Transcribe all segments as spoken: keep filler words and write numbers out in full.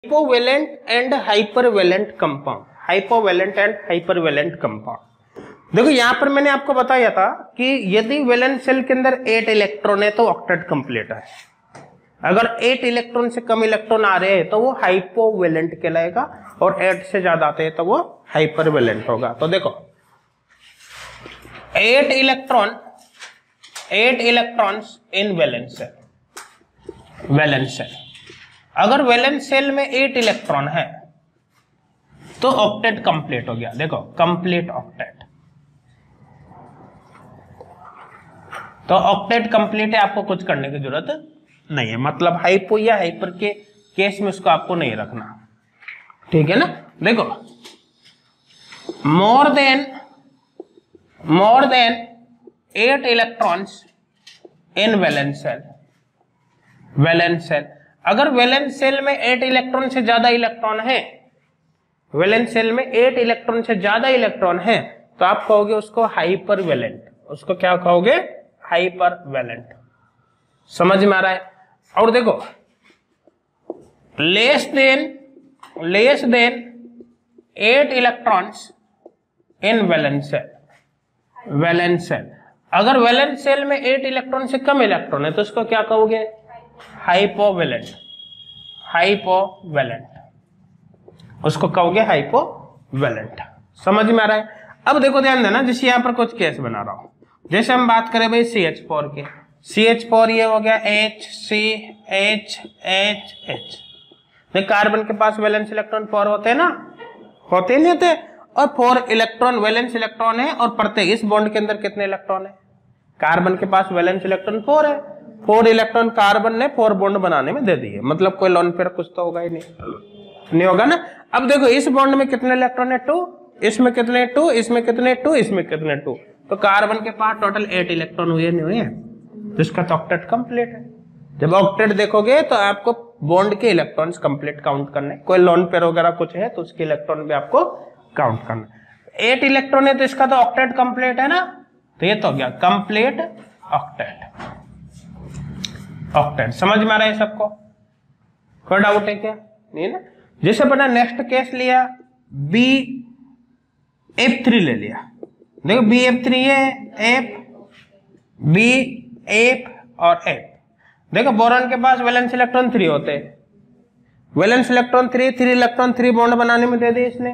हाइपोवेलेंट and hypervalent compound, hypovalent and hypervalent compound. देखो यहां पर मैंने आपको बताया था कि यदि वैलेंस शेल के अंदर एट इलेक्ट्रॉन है तो ऑक्टेट कंप्लीट है, अगर एट इलेक्ट्रॉन से कम इलेक्ट्रॉन आ रहे हैं तो वो हाइपोवेलेंट कहलाएगा, और एट से ज्यादा आते हैं तो वो हाइपरवेलेंट होगा। तो देखो eight electron eight electrons in valence shell, valence shell अगर वैलेंस शेल में एट इलेक्ट्रॉन है तो ऑक्टेट कंप्लीट हो गया। देखो कंप्लीट ऑक्टेट, तो ऑक्टेट कंप्लीट है, आपको कुछ करने की जरूरत नहीं है, मतलब हाइपो या हाइपर के केस में उसको आपको नहीं रखना, ठीक है ना। देखो more than more than eight electrons in valence shell, valence shell अगर वैलेंस शेल में एट इलेक्ट्रॉन से ज्यादा इलेक्ट्रॉन है, वैलेंस शेल में एट इलेक्ट्रॉन से ज्यादा इलेक्ट्रॉन है तो आप कहोगे उसको हाइपरवेलेंट, उसको क्या कहोगे, हाइपरवेलेंट। समझ में आ रहा है। और देखो less than less than eight electrons in valence shell, valence shell अगर वैलेंस शेल में एट इलेक्ट्रॉन से कम इलेक्ट्रॉन है तो उसको क्या कहोगे, हाइपोवेलेंट, हाइपोवेलेंट उसको कहोगे हाइपोवेलेंट। समझ में आ रहा है। अब देखो ध्यान देना, जैसे यहां पर कुछ केस बना रहा हूं, जैसे हम बात करें भाई सी एच फोर के, सी एच फोर ये हो गया H C H H H, देख कार्बन के पास वैलेंस इलेक्ट्रॉन फोर होते हैं ना, होते नहीं होते, और फोर इलेक्ट्रॉन वैलेंस इलेक्ट्रॉन है, और प्रत्येक इस बॉन्ड के अंदर कितने इलेक्ट्रॉन है, कार्बन के पास वैलेंस इलेक्ट्रॉन फोर है, फोर इलेक्ट्रॉन कार्बन ने फोर बॉन्ड बनाने में दे दिए, मतलब कोई लोन पेयर कुछ तो होगा ही नहीं, नहीं होगा ना। अब देखो इस बॉन्ड में कितने इलेक्ट्रॉन है, टू, इसमें कितने टू, इसमें कितने टू, इसमें कितने टू, तो कार्बन के पास टोटल एट इलेक्ट्रॉन हुए नहीं हुए, तो इसका तो ऑक्टेट कंप्लीट है। जब ऑक्टेट देखोगे तो आपको बॉन्ड के इलेक्ट्रॉन्स कंप्लीट काउंट करने, कोई लोन पेयर वगैरह कुछ है तो उसके इलेक्ट्रॉन भी आपको काउंट करना। एट इलेक्ट्रॉन है तो इसका तो ऑक्टेट कंप्लीट है ना, तो ये तो हो गया कंप्लीट ऑक्टेट, ऑक्टेट। समझ में आ रहा है सबको, कोई डाउट है क्या, नहीं ना। जैसे बना नेक्स्ट केस लिया बी एफ थ्री ले लिया, देखो बी एफ थ्री है, एफ बी एफ और एफ, देखो बोरॉन के पास वैलेंस इलेक्ट्रॉन थ्री होते हैं, valence electron three, three electron three bond बनाने में दे दे, इसने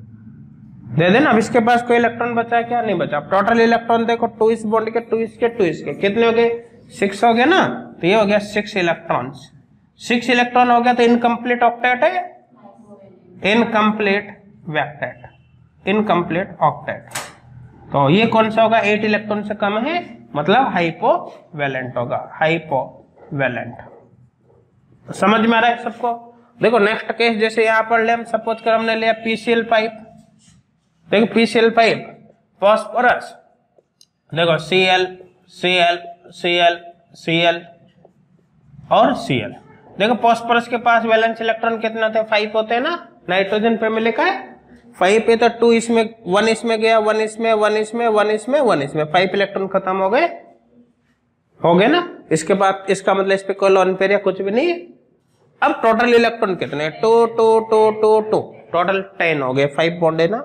दे दे ना। अब इसके पास कोई इलेक्ट्रॉन बचा है क्या, नहीं बचा। टोटल इलेक्ट्रॉन देखो टू इस बॉन्ड के, टू इसके, टू इसके, कितने हो गए, सिक्स हो गए ना, तो ये हो गया सिक्स इलेक्ट्रॉन्स, सिक्स इलेक्ट्रॉन हो गया तो इनकम्प्लीट ऑक्टेट है, इनकम्प्लीट वैक्टेट, इनकम्प्लीट ऑक्टेट। तो ये कौन सा होगा, एट इलेक्ट्रॉन से कम है, मतलब हाइपोवेलेंट होगा, हाइपोवेलेंट। समझ में आ रहा है सबको। देखो नेक्स्ट केस जैसे यहां पर ले, हम सपोज कर हमने लिया पीसीएल पाइप, देखो पीसीएल पाइप फास्फोरस, देखो Cl Cl Cl Cl और Cl, देखो फास्फोरस के पास वैलेंस इलेक्ट्रॉन कितने होते हैं, फाइव होते हैं ना, नाइट्रोजन फैमिली का है, फाइव पे तो टू इसमें, वन इसमें गया, वन इसमें, वन इसमें, वन इसमें, वन इसमें, फाइव इलेक्ट्रॉन खत्म हो गए, हो गए ना। इसके बाद इसका मतलब इस पे कोई लोन पेयर या कुछ भी नहीं है। अब टोटल इलेक्ट्रॉन कितने, two two two two two, total ten हो गए, फाइव बॉन्ड है ना,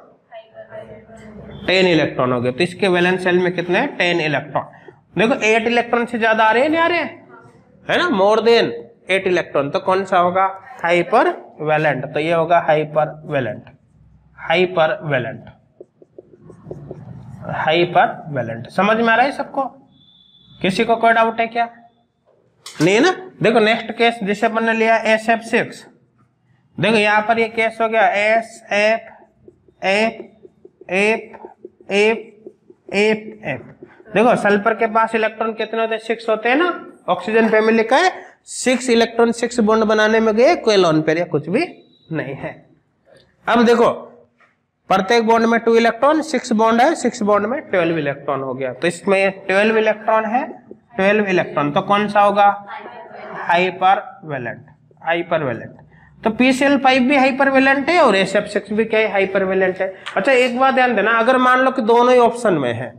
टेन इलेक्ट्रॉन हो गए, तो इसके वैलेंस शेल में कितने हैं, टेन इलेक्ट्रॉन। देखो एट इलेक्ट्रॉन से ज्यादा आ रहे हैं, नहीं आ रहे है ना, मोर देन एट इलेक्ट्रॉन, तो कौन सा होगा, हाइपर वैलेंट, तो ये होगा hyper valent, hyper valent, hyper valent. समझ में आ रहा है सबको, किसी को कोई डाउट है क्या, नहीं है ना। देखो नेक्स्ट केस जिसे हमने लिया एस एफ सिक्स, देखो यहां पर ये केस हो गया S F F F F F F, देखो सल्फर के पास इलेक्ट्रॉन कितने होते हैं, सिक्स होते हैं ना, ऑक्सीजन फैमिली का है, सिक्स इलेक्ट्रॉन सिक्स बॉन्ड बनाने में गए, कोई लोन पेयर या कुछ भी नहीं है। अब देखो प्रत्येक बॉन्ड में टू इलेक्ट्रॉन, सिक्स बॉन्ड है, सिक्स बॉन्ड में ट्वेल्व इलेक्ट्रॉन हो गया, तो इसमें ट्वेल्व इलेक्ट्रॉन है, ट्वेल्व इलेक्ट्रॉन, तो कौन सा होगा, हाइपर वैलेंट, हाइपर वैलेंट। तो पीसीएल फाइव भी हाइपर वैलेंट है और एस एफ सिक्स भी क्या है, हाइपर वैलेंट है। अच्छा एक बात ध्यान देना, अगर मान लो कि दोनों ही ऑप्शन में है,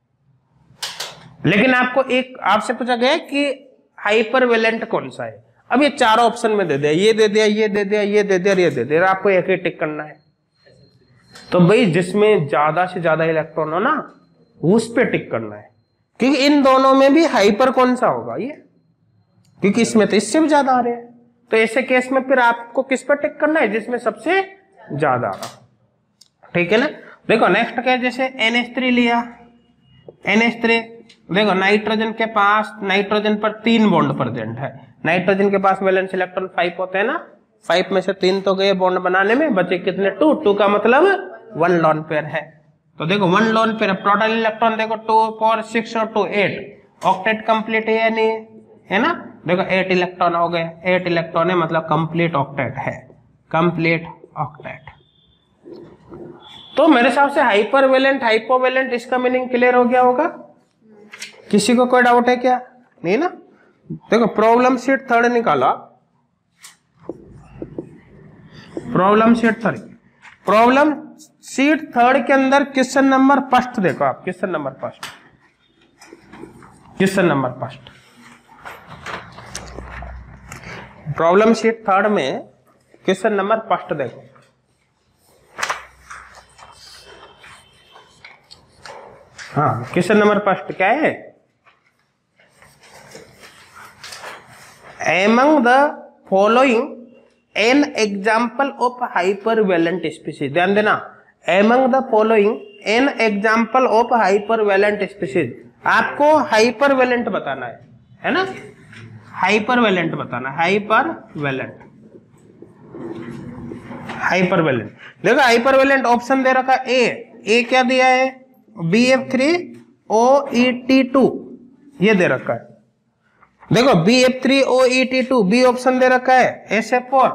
लेकिन आपको एक आपसे पूछा गया कि हाइपर वैलेंट कौन सा है, अब ये चारों ऑप्शन में दे दिया, ये दे दिया, ये दे दिया, ये दे दिया, ये दे दिया, आपको एक ही टिक करना है। तो भाई जिसमें ज्यादा से ज्यादा इलेक्ट्रॉन हो ना उस पे टिक करना है, क्योंकि इन दोनों में भी हाइपर कौन सा होगा ये, क्योंकि इसमें तो इससे भी ज्यादा आ रहे हैं। तो ऐसे केस में फिर आपको किस पर टिक करना है, जिसमें सबसे ज्यादा आ रहा। ठीक है ना। देखो नेक्स्ट क्या, जैसे एन एच थ्री लिया, एन एच थ्री देखो नाइट्रोजन के पास, नाइट्रोजन पर तीन बॉन्ड प्रेजेंट है। नाइट्रोजन के पास वैलेंस इलेक्ट्रॉन फाइव होते हैं ना, फाइव में से तीन तो गए बॉन्ड बनाने में, बचे कितने, टू। टू का मतलब वन लोन पेयर है। तो देखो one lone pair, total electron देखो टू फोर सिक्स और टू एट, ऑक्टेट कंप्लीट है या नहीं है ना। देखो एट इलेक्ट्रॉन हो गए, एट इलेक्ट्रॉन है मतलब कंप्लीट ऑक्टेट है, कंप्लीट ऑक्टेट। तो मेरे हिसाब से हाइपर वैलेंट, हाइपोवैलेंट, इसका मीनिंग क्लियर हो गया होगा। किसी को कोई डाउट है क्या, नहीं ना। देखो प्रॉब्लम शीट थर्ड निकाला, problem sheet third, problem sheet third के अंदर क्वेश्चन नंबर फर्स्ट देखो आप, question number first, question number first, problem sheet third में क्वेश्चन नंबर फर्स्ट देखो। हाँ क्वेश्चन नंबर फर्स्ट क्या है, among the following an example of hypervalent species, ध्यान देना, among the following an example of hypervalent species, आपको hypervalent बताना है, है ना, hypervalent बताना, hypervalent, hypervalent। देखो hypervalent ऑप्शन दे रखा है, ए ए क्या दिया है, B F three O E T two, ये दे रखा है। देखो B F three O E T two, B option दे रखा है, एस एफ फोर,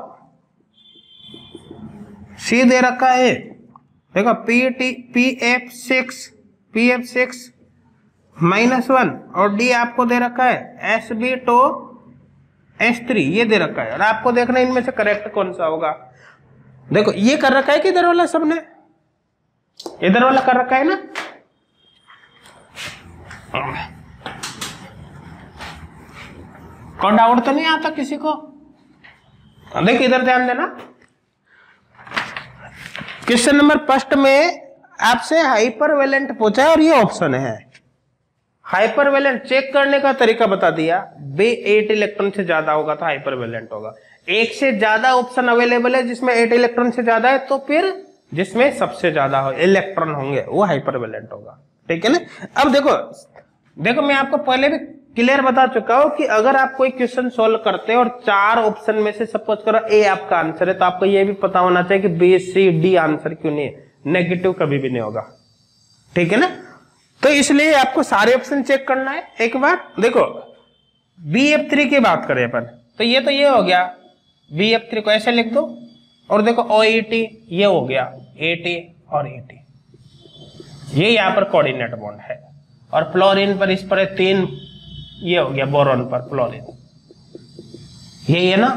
सी दे रखा है, देखो P T P F six, P F six minus one, और डी आपको दे रखा है S B two S three, ये दे रखा है। और आपको देखना इनमें से करेक्ट कौन सा होगा। देखो ये कर रखा है कि इधर वाला सबने, इधर वाला कर रखा है ना। कोई डाउट तो नहीं आता किसी को। देख इधर ध्यान देना, क्वेश्चन नंबर फर्स्ट में आपसे हाइपरवैलेंट पूछा है और ये ऑप्शन है। हाइपरवैलेंट चेक करने का तरीका बता दिया, बे एट इलेक्ट्रॉन से ज्यादा होगा तो हाइपरवैलेंट होगा। एक से ज्यादा ऑप्शन अवेलेबल है जिसमें एट इलेक्ट्रॉन से ज्यादा है, तो फिर जिसमें सबसे ज्यादा हो इलेक्ट्रॉन होंगे वो हाइपरवैलेंट होगा। ठीक है ना। अब देखो देखो मैं आपको पहले भी क्लियर बता चुका हूं कि अगर आप कोई क्वेश्चन सोल्व करते हैं और चार ऑप्शन में से सपोज करो ए आपका आंसर है, तो आपको ये भी पता होना चाहिए कि बी सी डी आंसर क्यों नहीं है, नेगेटिव कभी भी नहीं होगा। ठीक है ना। तो इसलिए आपको सारे ऑप्शन चेक करना है। एक बार देखो बी एफ थ्री की बात करें अपन, तो ये तो ये हो गया, बी एफ थ्री को ऐसे लिख दो, और देखो ओ ई टी ये हो गया, ए टी और ए टी, ये यहाँ पर कोऑर्डिनेट बॉन्ड है, और फ्लोरीन पर इस पर तीन, ये हो गया बोरॉन पर फ्लोरीन, यही है ना।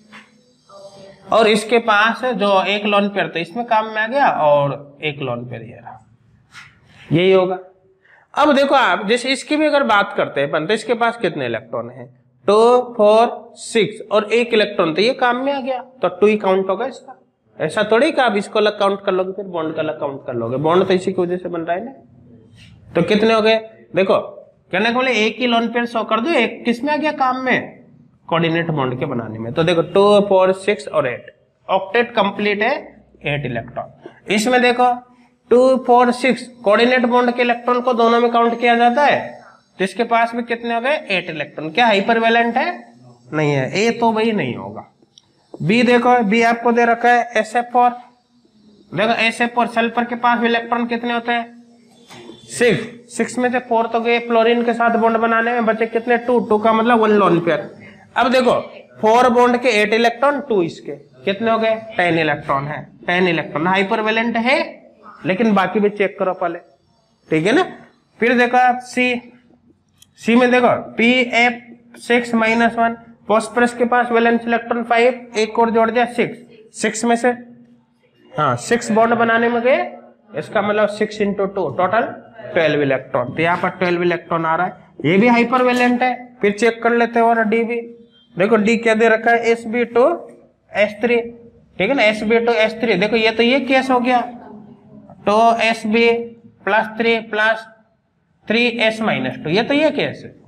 और इसके पास जो एक लोन पेयर था इसमें काम में आ गया, और एक लोन पेयर ये रहा, यही होगा। अब देखो आप जैसे इसकी भी अगर बात करते हैं तो इसके पास कितने इलेक्ट्रॉन है, टू फोर सिक्स और एक इलेक्ट्रॉन, तो ये काम में आ गया, तो टू ही काउंट होगा इसका। ऐसा थोड़ी कि आप इसको अलग काउंट कर लोगे फिर बॉन्ड का अलग काउंट कर लोगे, बॉन्ड तो इसी की वजह से बन रहा है ना। तो कितने हो गए, देखो कहने को बोले एक ही लोन पेयर शो कर दो, एक किस में आ गया काम में, कोऑर्डिनेट बॉन्ड के बनाने में। तो देखो टू फोर सिक्स और एट, ऑक्टेट कंप्लीट है, एट इलेक्ट्रॉन। इसमें देखो two four six coordinate bond के इलेक्ट्रॉन को दोनों में काउंट किया जाता है, तो इसके पास में कितने हो गए, एट इलेक्ट्रॉन। क्या हाइपरवैलेंट है, नहीं है, ए तो भाई नहीं होगा। बी देखो, बी आपको दे रखा है एस एफ फोर, देखो एस एफ फोर सल्फर के पास इलेक्ट्रॉन कितने होते हैं, सिक्स, सिक्स में से फोर तो गए फ्लोरीन के साथ बॉन्ड बनाने में, बचे कितने, टू, टू का मतलब वन लोन पेयर। अब देखो फोर बॉन्ड के एट इलेक्ट्रॉन, टू इसके कितने हो गए, टेन इलेक्ट्रॉन है, टेन इलेक्ट्रॉन हाइपरवैलेंट है, लेकिन बाकी भी चेक करो पहले। ठीक है ना। फिर देखो आप सी, सी में देखो P F six minus one, phosphorus के पास वैलेंस इलेक्ट्रॉन फाइव, एक और जोड़ दिया सिक्स, सिक्स में से हाँ सिक्स बॉन्ड बनाने में गए, इसका मतलब six into two total twelve electron, तो यहाँ पर ट्वेल्व इलेक्ट्रॉन आ रहा है, ये भी हाइपरवैलेंट है। फिर चेक कर लेते हैं और डी भी, देखो डी क्या दे रखा है, S B two S three, ठीक है ना, S B two S three. देखो ये तो ये केस हो गया, two S B plus three plus three S minus two, ये तो ये केस है।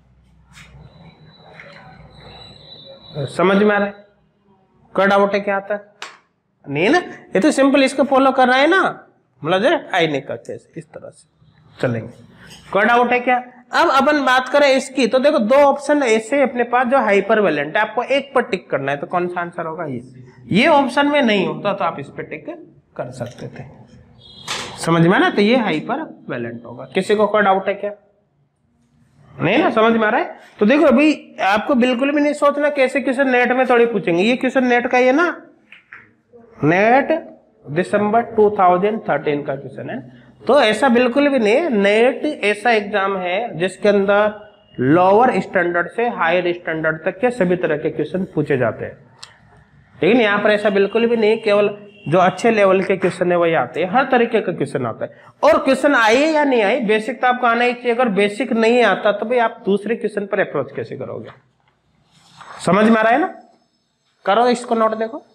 समझ में आ रहा है? कोई डाउट है क्या आता है? नहीं ना, ये तो सिंपल इसको फॉलो कर रहा है ना, मतलब आईने का केस इस तरह से चलेंगे। कोई डाउट है क्या? अब अपन बात करें इसकी, तो देखो दो ऑप्शन ऐसे अपने पास जो हाइपरवेलेंट है, आपको एक पर टिक करना है, तो कौन सा आंसर होगा? ये ये ऑप्शन में नहीं होता तो आप इस पर टिक कर सकते थे। समझ में ना, तो ये हाइपरवेलेंट होगा। किसी को कोई डाउट है क्या? नहीं ना, समझ में आ रहा है? तो देखो अभी आपको बिल्कुल भी नहीं सोचना कैसे क्वेश्चन नेट में थोड़ी पूछेंगे। ये क्वेश्चन नेट का ये ना, NET December two thousand thirteen का क्वेश्चन है, तो ऐसा बिल्कुल भी नहीं है। नेट ऐसा एग्जाम है जिसके अंदर लोअर स्टैंडर्ड से हायर स्टैंडर्ड तक के सभी तरह के क्वेश्चन पूछे जाते हैं, लेकिन यहाँ पर ऐसा बिल्कुल भी नहीं, केवल जो अच्छे लेवल के क्वेश्चन है वही आते हैं। हर तरीके का क्वेश्चन आता है, और क्वेश्चन आए या नहीं आए, बेसिक तो आपको आना ही चाहिए। अगर बेसिक नहीं आता तो भाई आप दूसरे क्वेश्चन पर अप्रोच कैसे करोगे? समझ में आ रहा है ना? करो इसको नोट, देखो